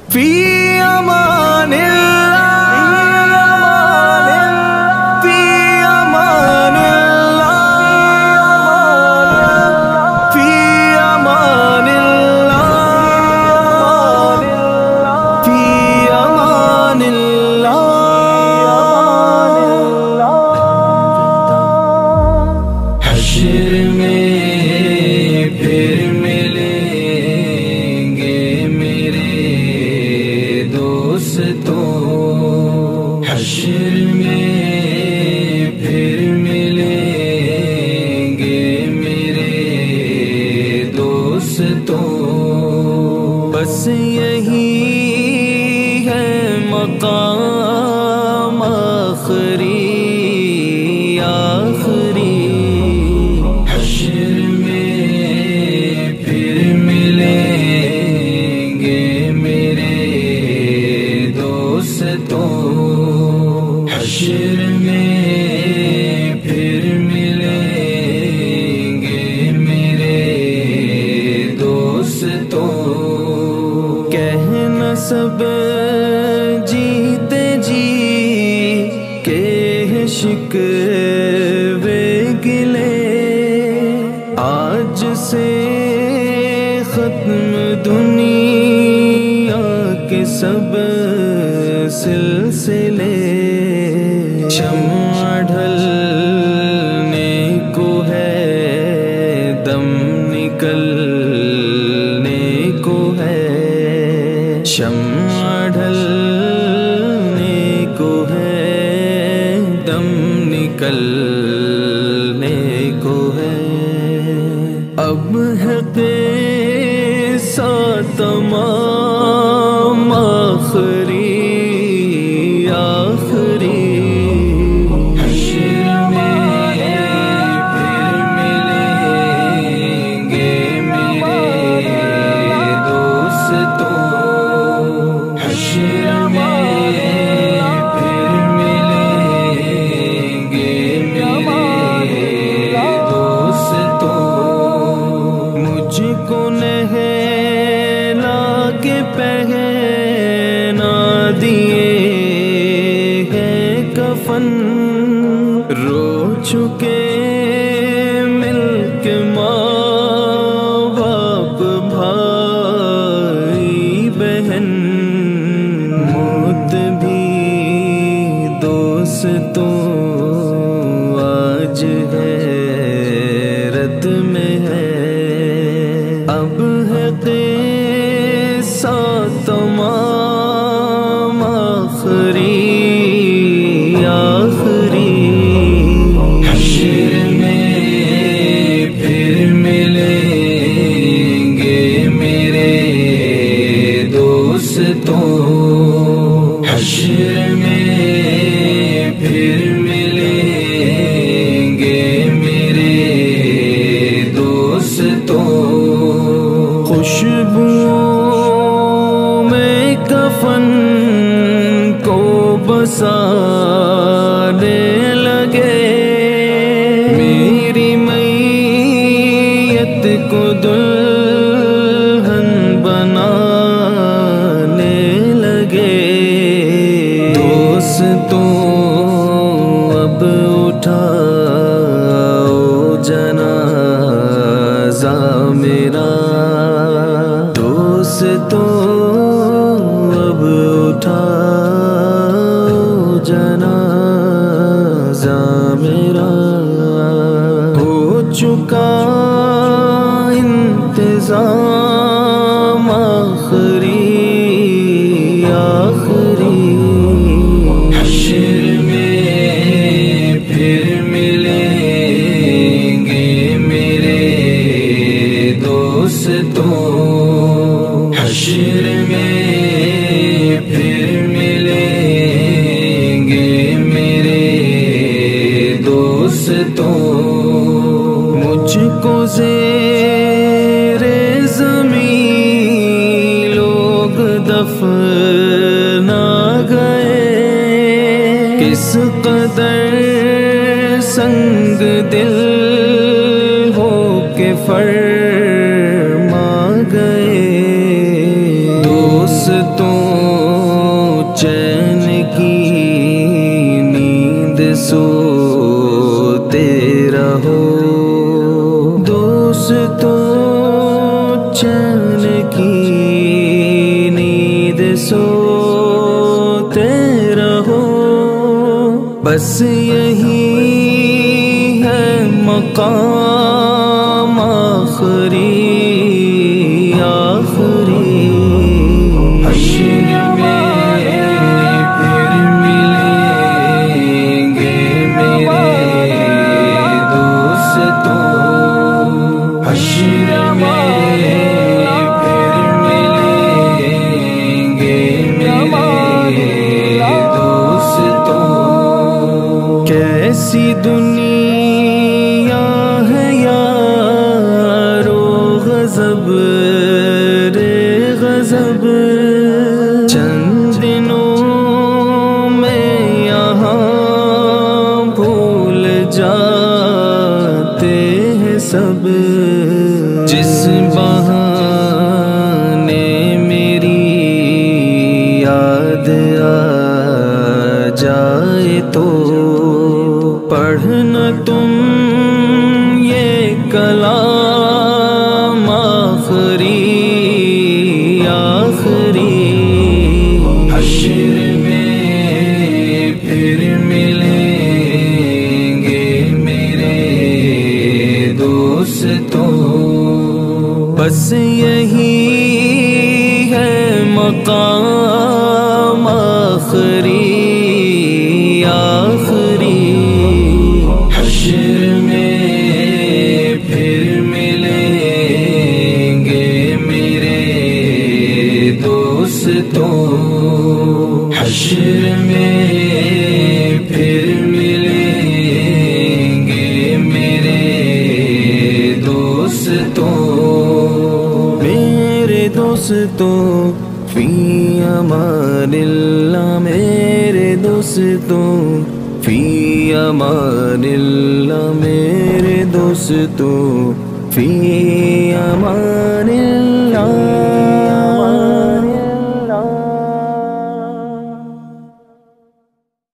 فی امان اللہ، فی امان اللہ، فی امان اللہ، فی امان اللہ۔ حشر میں پھر ملیں گے میرے دوستوں، حشر میں پھر ملیں گے میرے دوستوں، بس یہی ہے مقام آخری آخری، حشر میں پھر ملیں گے میرے دوستوں، حشر میں پھر ملیں گے میرے دوستوں، کہنا سب جیتے جی کہ شکوے گلے آج سے ختم دنیا کے سب سلسلے، شمع ڈھلنے کو ہے دم نکلنے کو ہے، شمع ڈھلنے کو ہے دم نکلنے کو ہے، اب ہے قصہ تمام آخری آخری، حشر میں پھر ملیں گے میرے دوستوں، حشر میں پھر ملیں گے میرے دوستوں، مجھ کو نہلا کے پہنا دیے ہیں کفن، رو چکے مل کے ماں باپ بھائی بہن، موت بھی دوستوں آج حیرت میں ہے، اب ہے قصہ تمام آخری آخری، حشر میں پھر ملیں گے میرے دوستوں، حشر میں پھر ملیں گے میرے دوستوں، خوشبوؤں میں کفن کو بسانے لگے، میری میت کو دلہن بنانے لگے، دوستوں اب اٹھاؤ جنازہ میرا، دوستوں اب اٹھاؤ جنازہ میرا، ہو چکا انتظام آخری آخری، حشر میں پھر ملیں گے میرے دوستوں، حشر میں پھر ملیں گے میرے دوستوں، مجھ کو زیر زمین لوگ دفنا گئے، کس قدر سنگ دل ہو کے فرما گئے، دوستوں بس یہی ہے مقام آخری آخری حشر میں پھر ملیں گے میرے دوستوں حشر میں پھر ملیں گے میرے دوستوں کیسی دنیا ہے یارو غضب رے غضب چند دنوں میں یہاں بھول جاتے ہیں سب جس بہانے میری یاد آ جائے تو پڑھنا تم یہ کلام آخری آخری حشر میں پھر ملیں گے میرے دوستوں بس یہی ہے مقام آخری آخری حشر میں پھر ملیں گے میرے دوستوں حشر میں پھر ملیں گے میرے دوستوں میرے دوستوں فی امان اللہ میرے دوستوں فی امان اللہ میرے دوستوں فی امان اللہ